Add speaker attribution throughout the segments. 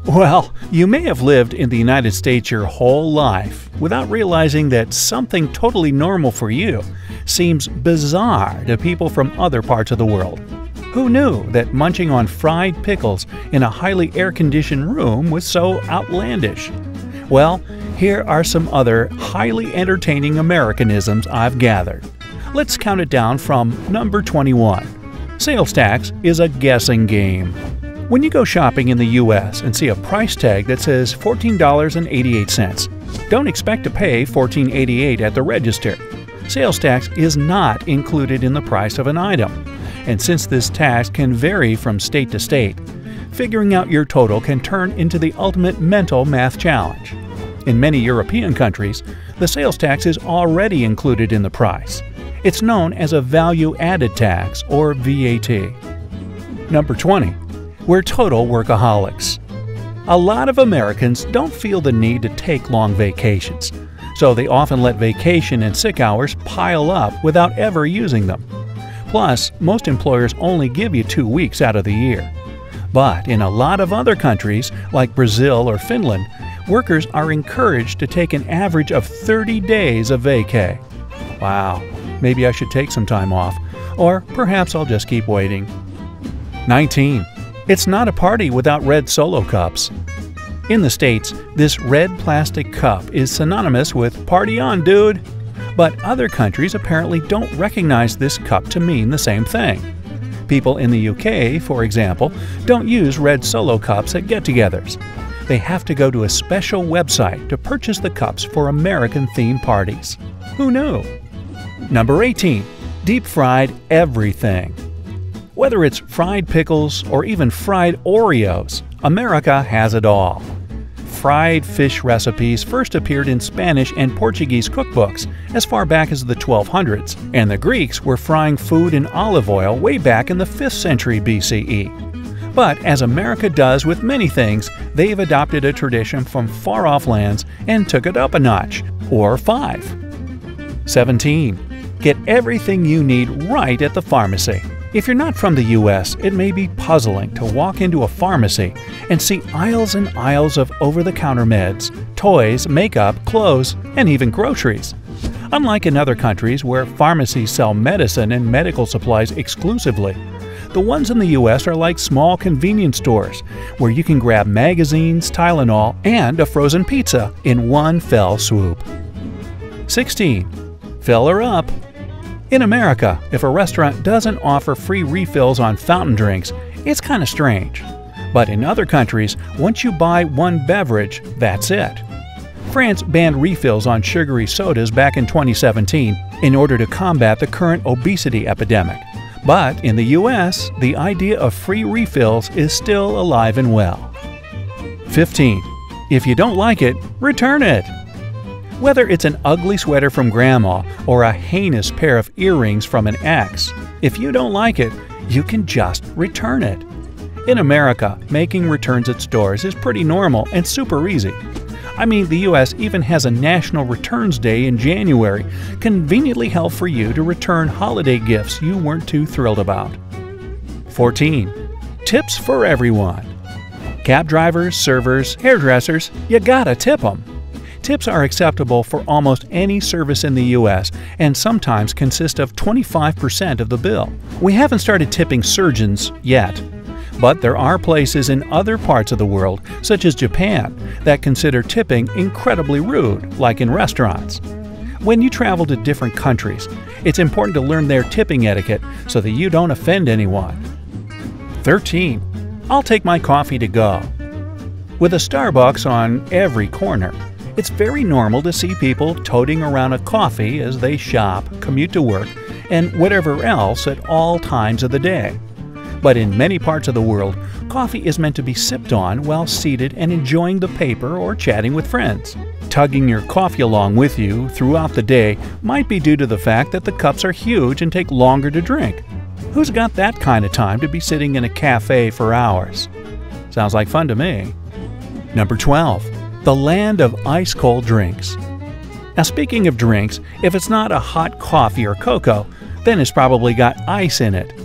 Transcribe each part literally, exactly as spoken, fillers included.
Speaker 1: Well, you may have lived in the United States your whole life without realizing that something totally normal for you seems bizarre to people from other parts of the world. Who knew that munching on fried pickles in a highly air-conditioned room was so outlandish? Well, here are some other highly entertaining Americanisms I've gathered. Let's count it down from number twenty-one. Sales tax is a guessing game. When you go shopping in the U S and see a price tag that says fourteen dollars and eighty-eight cents, don't expect to pay fourteen dollars and eighty-eight cents at the register. Sales tax is not included in the price of an item, and since this tax can vary from state to state, figuring out your total can turn into the ultimate mental math challenge. In many European countries, the sales tax is already included in the price. It's known as a value-added tax, or V A T. Number twenty. We're total workaholics. A lot of Americans don't feel the need to take long vacations, so they often let vacation and sick hours pile up without ever using them. Plus, most employers only give you two weeks out of the year. But in a lot of other countries, like Brazil or Finland, workers are encouraged to take an average of thirty days of vacay. Wow, maybe I should take some time off, or perhaps I'll just keep waiting. nineteen. It's not a party without red Solo cups. In the States, this red plastic cup is synonymous with "party on, dude." But other countries apparently don't recognize this cup to mean the same thing. People in the U K, for example, don't use red Solo cups at get-togethers. They have to go to a special website to purchase the cups for American-themed parties. Who knew? Number eighteen. Deep-fried everything. Whether it's fried pickles or even fried Oreos, America has it all. Fried fish recipes first appeared in Spanish and Portuguese cookbooks as far back as the twelve hundreds, and the Greeks were frying food in olive oil way back in the fifth century B C E. But as America does with many things, they've adopted a tradition from far-off lands and took it up a notch, or five. seventeen. Get everything you need right at the pharmacy. If you're not from the U S, it may be puzzling to walk into a pharmacy and see aisles and aisles of over-the-counter meds, toys, makeup, clothes, and even groceries. Unlike in other countries where pharmacies sell medicine and medical supplies exclusively, the ones in the U S are like small convenience stores where you can grab magazines, Tylenol, and a frozen pizza in one fell swoop. sixteen. Fill her up. In America, if a restaurant doesn't offer free refills on fountain drinks, it's kind of strange. But in other countries, once you buy one beverage, that's it. France banned refills on sugary sodas back in twenty seventeen in order to combat the current obesity epidemic. But in the U S, the idea of free refills is still alive and well. fifteen. If you don't like it, return it. Whether it's an ugly sweater from grandma or a heinous pair of earrings from an ex, if you don't like it, you can just return it. In America, making returns at stores is pretty normal and super easy. I mean, the U S even has a National Returns Day in January, conveniently held for you to return holiday gifts you weren't too thrilled about. fourteen. Tips for everyone. Cab drivers, servers, hairdressers, you gotta tip them. Tips are acceptable for almost any service in the U S and sometimes consist of twenty-five percent of the bill. We haven't started tipping surgeons yet, but there are places in other parts of the world, such as Japan, that consider tipping incredibly rude, like in restaurants. When you travel to different countries, it's important to learn their tipping etiquette so that you don't offend anyone. thirteen. I'll take my coffee to go. With a Starbucks on every corner, it's very normal to see people toting around a coffee as they shop, commute to work, and whatever else at all times of the day. But in many parts of the world, coffee is meant to be sipped on while seated and enjoying the paper or chatting with friends. Tugging your coffee along with you throughout the day might be due to the fact that the cups are huge and take longer to drink. Who's got that kind of time to be sitting in a cafe for hours? Sounds like fun to me. Number twelve. The land of ice-cold drinks. Now, speaking of drinks, if it's not a hot coffee or cocoa, then it's probably got ice in it.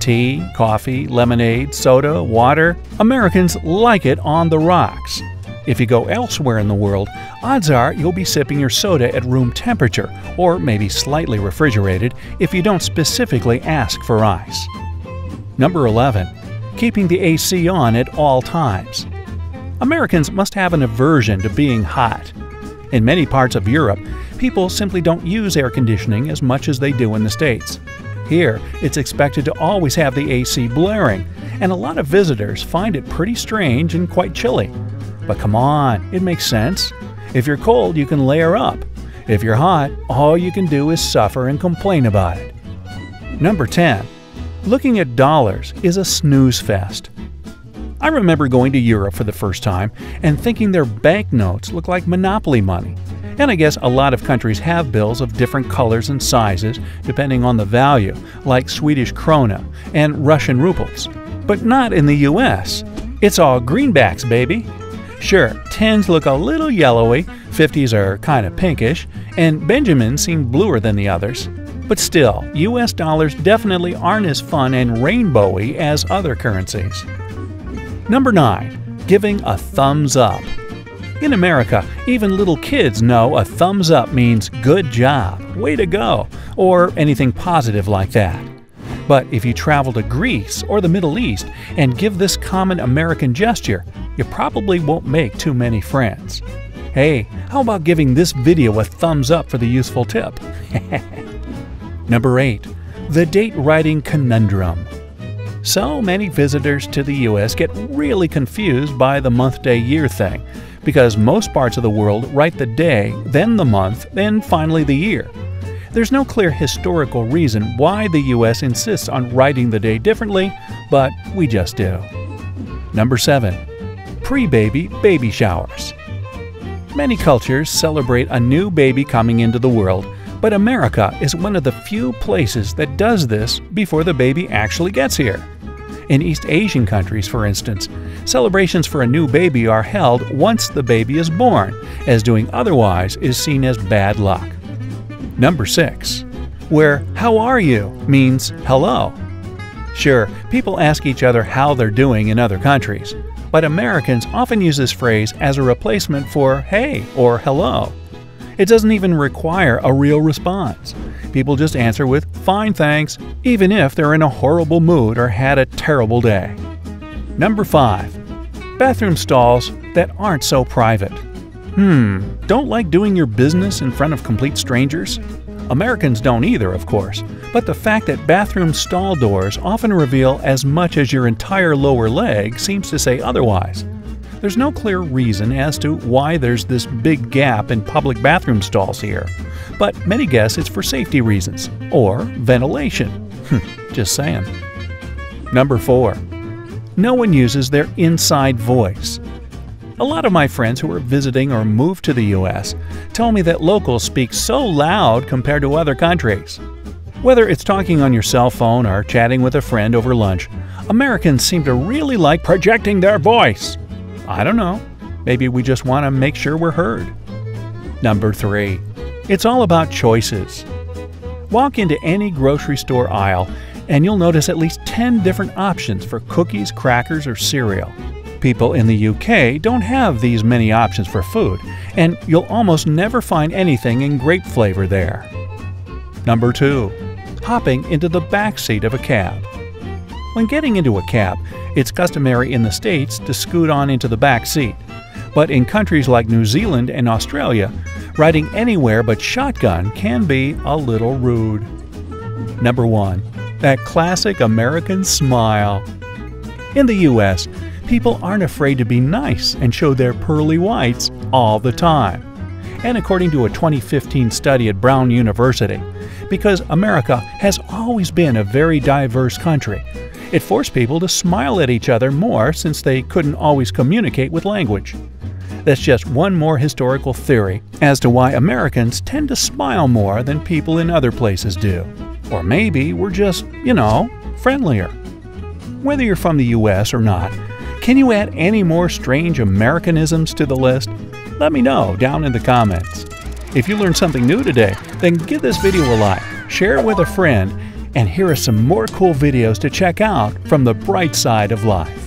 Speaker 1: tea, coffee, lemonade, soda, water. Americans like it on the rocks. If you go elsewhere in the world, odds are you'll be sipping your soda at room temperature, or maybe slightly refrigerated if you don't specifically ask for ice. Number eleven. Keeping the A C on at all times. Americans must have an aversion to being hot. In many parts of Europe, people simply don't use air conditioning as much as they do in the States. Here, it's expected to always have the A C blaring, and a lot of visitors find it pretty strange and quite chilly. But come on, it makes sense. If you're cold, you can layer up. If you're hot, all you can do is suffer and complain about it. Number ten. Looking at dollars is a snooze fest. I remember going to Europe for the first time and thinking their banknotes look like Monopoly money. And I guess a lot of countries have bills of different colors and sizes depending on the value, like Swedish krona and Russian rubles. But not in the U S. It's all greenbacks, baby. Sure, tens look a little yellowy, fifties are kind of pinkish, and Benjamins seem bluer than the others. But still, U S dollars definitely aren't as fun and rainbowy as other currencies. Number nine. Giving a thumbs up. In America, even little kids know a thumbs up means good job, way to go, or anything positive like that. But if you travel to Greece or the Middle East and give this common American gesture, you probably won't make too many friends. Hey, how about giving this video a thumbs up for the useful tip? Number eight. The date writing conundrum. So many visitors to the U S get really confused by the month-day-year thing, because most parts of the world write the day, then the month, then finally the year. There's no clear historical reason why the U S insists on writing the day differently, but we just do. Number seven. Pre-baby baby showers. Many cultures celebrate a new baby coming into the world, but America is one of the few places that does this before the baby actually gets here. In East Asian countries, for instance, celebrations for a new baby are held once the baby is born, as doing otherwise is seen as bad luck. Number six. Where "how are you" means hello. Sure, people ask each other how they're doing in other countries, but Americans often use this phrase as a replacement for hey or hello. It doesn't even require a real response. People just answer with "fine, thanks," even if they're in a horrible mood or had a terrible day. Number five. Bathroom stalls that aren't so private. Hmm, don't like doing your business in front of complete strangers? Americans don't either, of course, but the fact that bathroom stall doors often reveal as much as your entire lower leg seems to say otherwise. There's no clear reason as to why there's this big gap in public bathroom stalls here, but many guess it's for safety reasons or ventilation. Just saying. Number four. No one uses their inside voice. A lot of my friends who are visiting or moved to the U S tell me that locals speak so loud compared to other countries. Whether it's talking on your cell phone or chatting with a friend over lunch, Americans seem to really like projecting their voice. I don't know. Maybe we just want to make sure we're heard. Number three. It's all about choices. Walk into any grocery store aisle and you'll notice at least ten different options for cookies, crackers, or cereal. People in the U K don't have these many options for food, and you'll almost never find anything in grape flavor there. Number two. Hopping into the back seat of a cab. When getting into a cab, it's customary in the States to scoot on into the back seat. But in countries like New Zealand and Australia, riding anywhere but shotgun can be a little rude. Number one. That classic American smile. In the U S, people aren't afraid to be nice and show their pearly whites all the time. And according to a twenty fifteen study at Brown University, because America has always been a very diverse country, it forced people to smile at each other more since they couldn't always communicate with language. That's just one more historical theory as to why Americans tend to smile more than people in other places do. Or maybe we're just, you know, friendlier. Whether you're from the U S or not, can you add any more strange Americanisms to the list? Let me know down in the comments. If you learned something new today, then give this video a like, share it with a friend, And here are some more cool videos to check out from the bright side of life.